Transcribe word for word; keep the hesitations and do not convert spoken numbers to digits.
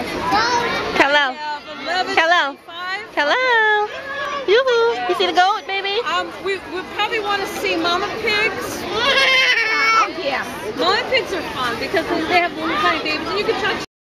Hello. Hello. Hello. Yoo-hoo. You see the goat, baby? Um, we, we probably want to see mama pigs. Oh, yeah. Mama pigs are fun because they have little tiny babies and you can touch